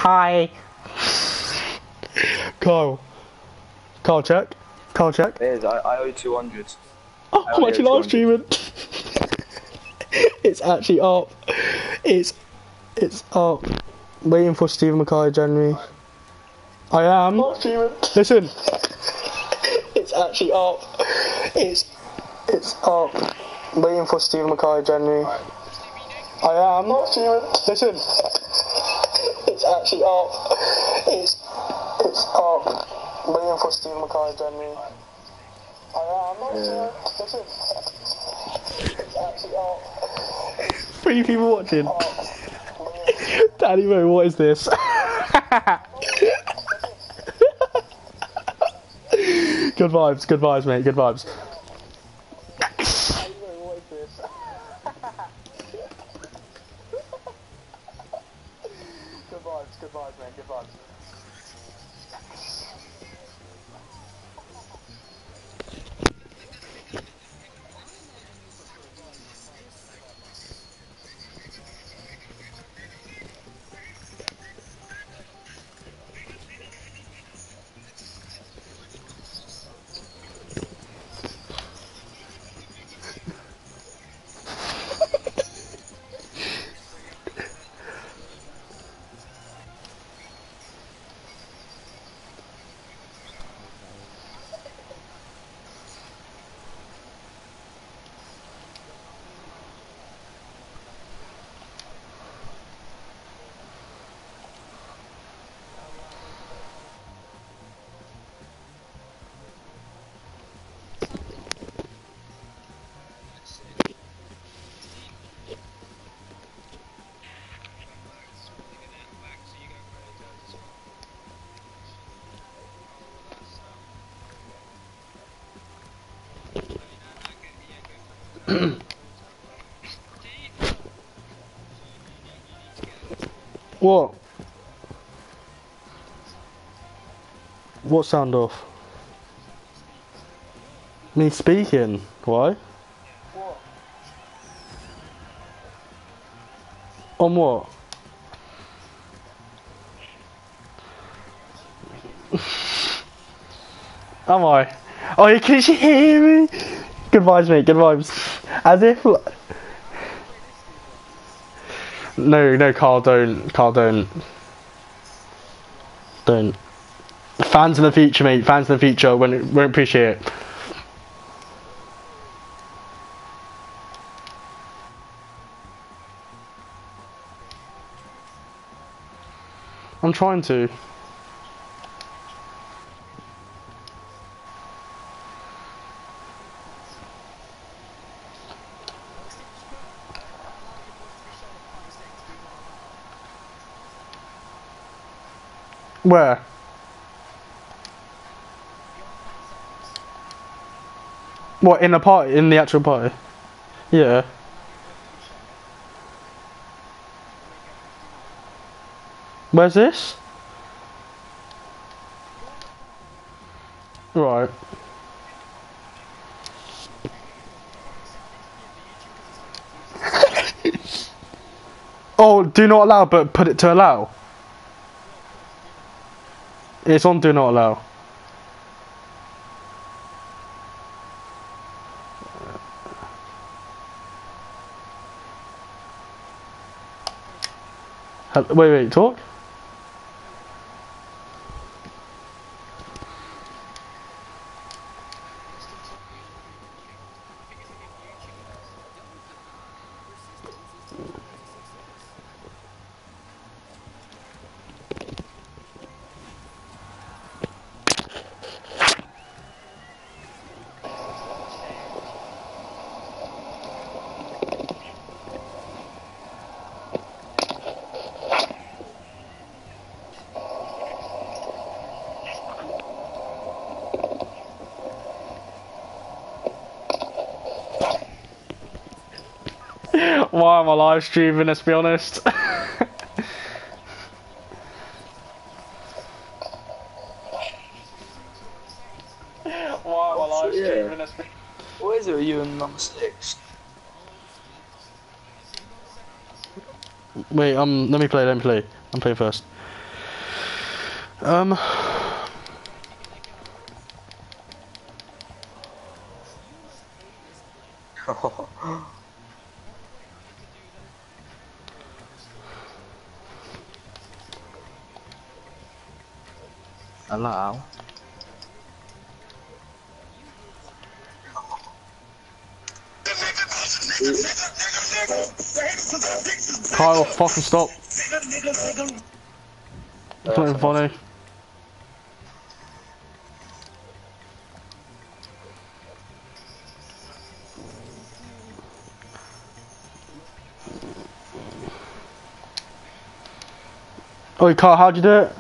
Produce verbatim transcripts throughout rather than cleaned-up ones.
Hi. Kyle. Kyle, check. Kyle, check. It is, I, I owe two hundred. Oh, I'm actually live streaming. It's actually up. It's it's up. Waiting for Stephen Mackay January. I am. Listen. It's actually up. It's it's up. Waiting for Stephen Mackay January. I am. Listen. It's actually up. It's it's up. Waiting for Stephen Mackay January. I am. Yeah. Listen. It's actually up. Three people watching. Daddy Mo, what is this? Good vibes, good vibes, mate, good vibes. Daddy Mo, what is this? Good vibes, good vibes, mate, good vibes. What? What sound off? Me speaking? Why? What? On what? Am I? Oh, can you hear me? Good vibes, mate, good vibes. As if... No, no, Carl, don't. Carl, don't. Don't. Fans in the future, mate. Fans in the future won't, won't appreciate it. I'm trying to. Where? What, in the party? In the actual party? Yeah. Where's this? Right. Oh, do not allow, but put it to allow. It's on do not allow. Wait, wait, talk? Why am I live streaming, let's be honest? Why am I live streaming, yeah. let's be What is it with you and number six? Wait, um, let me play, let me play. I'm playing first. Um. Hello. Kyle, fucking stop. It's not even funny. Oh, Kyle, how'd you do it?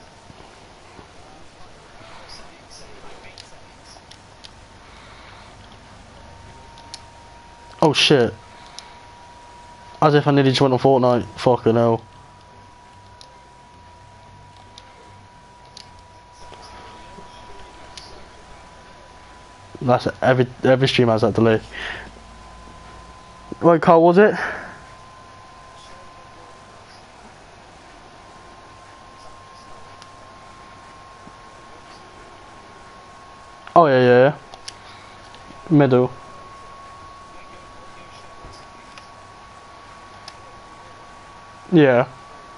Oh shit. As if I nearly just went on Fortnite. Fucking hell. That's it. Every every stream has that delay. Right, Carl, was it? Oh yeah, yeah, yeah. Middle. Yeah.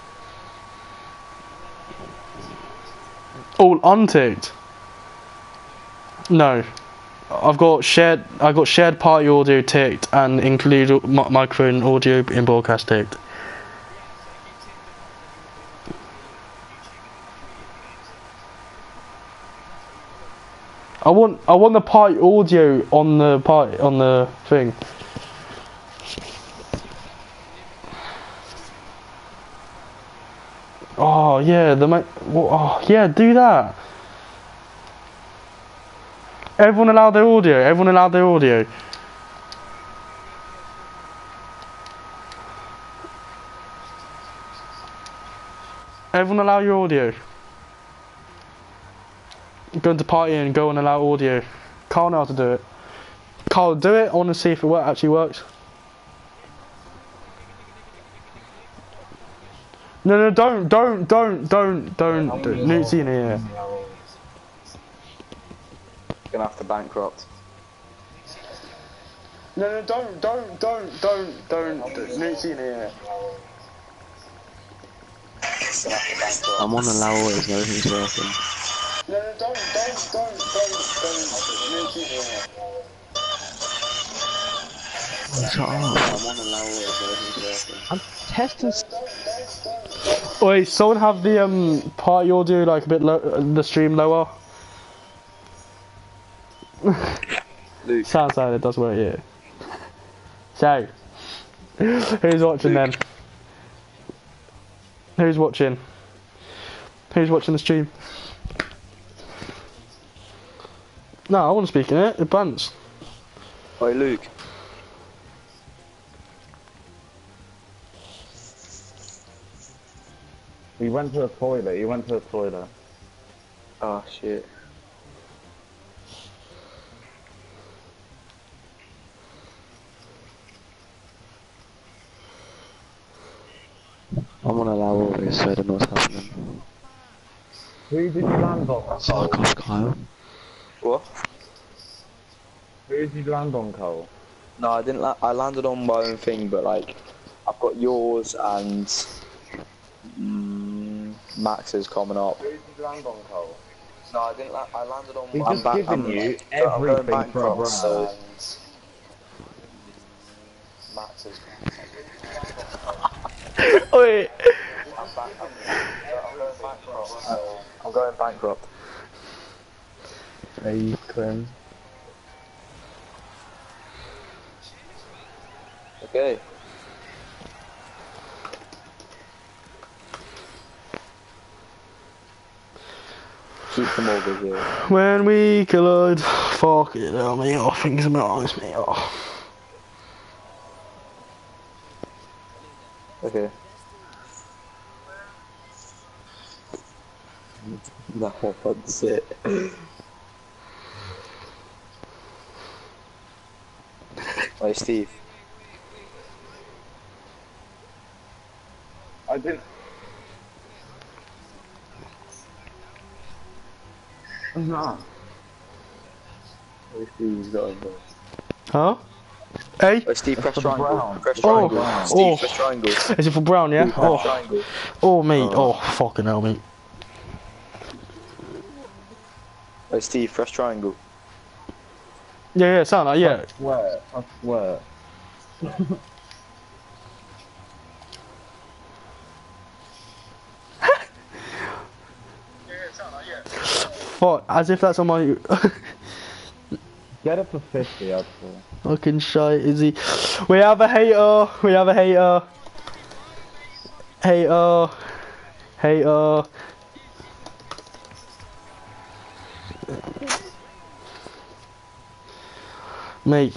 All unticked. No. I've got shared. I got shared party audio ticked and include mi microphone audio in broadcast ticked. I want. I want the party audio on the party on the thing. Oh yeah, the mic. Oh yeah, do that. Everyone allow their audio. Everyone allow their audio. Everyone allow your audio. Go into party and go and allow audio. Carl know how to do it. Carl, do it. I want to see if it work, actually works. No, no, don't, don't, don't, don't, don't. don't. Nute's in here. Gonna have to bankrupt. No, no, don't, don't, don't, don't, don't. Nute's in here. Gonna have to bankrupt. I'm on the low always, everything's working. No, no, don't, don't, don't, don't, don't. Nute's in here. Shut up. I'm on the low always, everything's working. I'm testing. Wait, someone have the um party audio like a bit low, the stream lower. Luke. Sounds like it does work, yeah. So, who's watching then? Who's watching? Who's watching the stream? No, I want to speak in it. It bounced. Oi, Luke. He went to the toilet, he went to the toilet. Oh shit. I'm on a low always, so I don't know what's happening. Who did you land on? Fuck off, Kyle. What? Who did you land on, Cole? No, I didn't. La I landed on my own thing, but like, I've got yours and mm, Max's coming up. Who did you land on, Cole? No, I didn't. La I landed on. He's I'm just back, given I'm, you I'm going everything for a bankrupt, brand. so Max's. Wait. I'm back. I'm, I'm going bankrupt. So I'm going bankrupt. Are you clean? Okay. Keep them all busy. When we collide, fuck it, oh me off, things are not me off. Okay. No, that's it. Hey, Steve. I didn't. No. Oh, Steve, got him. Huh? Hey? Oh, Steve, press For the triangle. brown. Press Oh, triangle. Steve, oh. press triangle. Is it for brown, yeah? Steve, press Oh, triangle. oh, mate. Oh. Oh, fucking hell, mate. Oh, Steve, press triangle. Yeah, yeah, sound like, yeah. I swear. I swear. Fuck, as if that's on my Get it for fifty, I'd say. fucking shite, is he? We have a hater. We have a hater. Hater. Hater. Mate.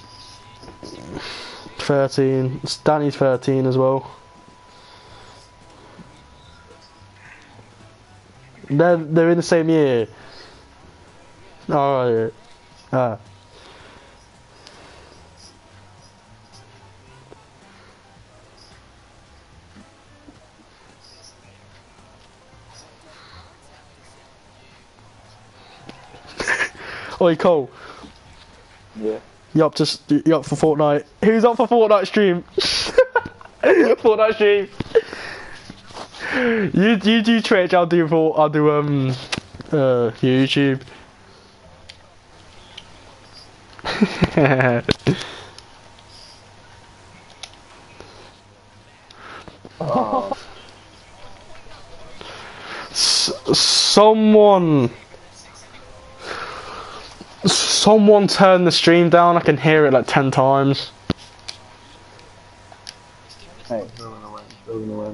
thirteen. Danny's thirteen as well. They're, they're in the same year. Alright. Ah. Oi, Cole. Yeah. You up to you up for Fortnite? Who's up for Fortnite stream? Fortnite stream. You you do Twitch. I'll do for I'll do um uh YouTube. Oh. S someone. Someone turn the stream down. I can hear it like ten times. Hey, still gonna win. Still gonna win.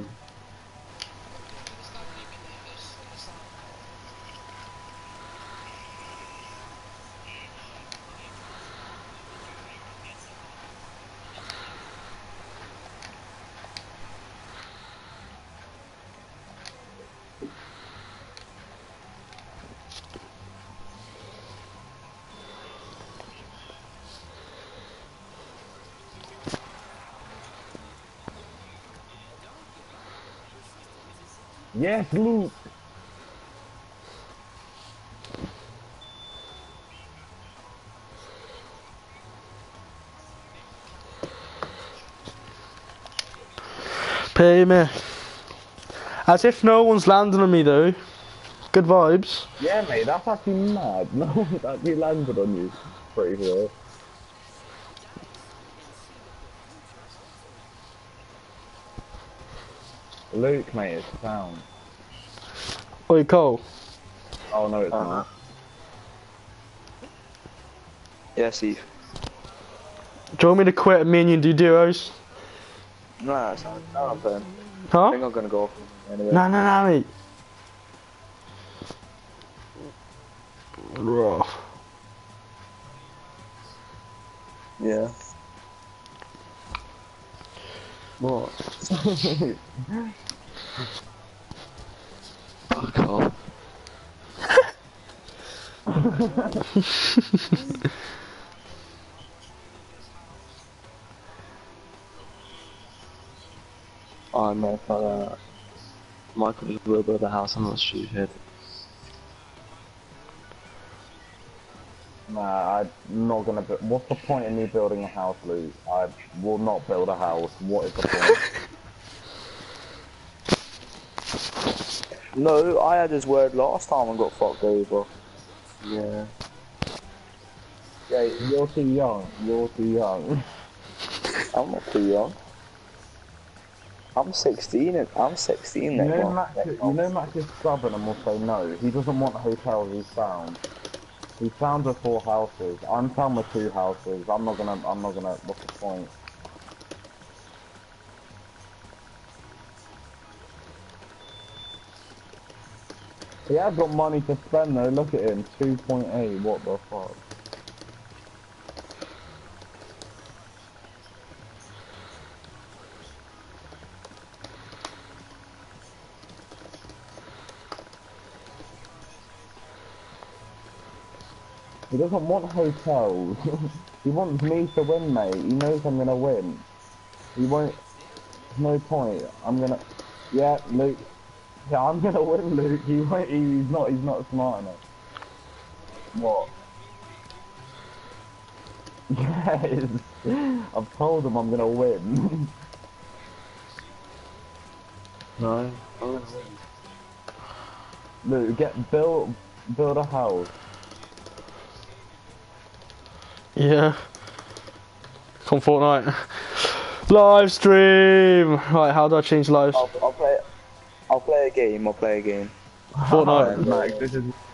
Yes, Luke. Pay me. As if no one's landing on me though. Good vibes. Yeah, mate, that's actually mad. No one's actually landed on you. Pretty sure. Luke, mate, it's found. Oi, Cole. Oh no, it's Uh-huh. not. Yeah, Steve. Do you want me to quit and me and you do duos? Nah, it's not. No, I'm playing. I Huh? think I'm gonna go anyway. No, no, no, mate. Rough. Yeah. What? Fuck off. Oh no, fuck that. Michael just will build a house, I'm not stupid. Nah, I'm not gonna build. What's the point in me building a house, Luke? I will not build a house. What is the point? No, I had his word last time and got fucked over. Yeah. Yeah, you're too young. You're too young. I'm not too young. I'm sixteen. And I'm sixteen You next know, month. Max, Next you month. know Max is stubborn and will say no. He doesn't want hotels he's found. He found with four houses. I'm found with two houses. I'm not gonna, I'm not gonna, what's the point? He has got money to spend though, look at him, two point eight, what the fuck? He doesn't want hotels. He wants me to win, mate. He knows I'm gonna win. He won't. No point. I'm gonna. Yeah, Luke. Yeah, I'm gonna win, Luke. He won't. He's not. He's not smart enough. What? Yes. I've told them I'm gonna win. No, I'm gonna win. Look, get build build a house. Yeah. Come Fortnite. Live stream! Right, how do I change lives? I'll, I'll play. I'll play a game. I'll play a game. Fortnite. Max, this is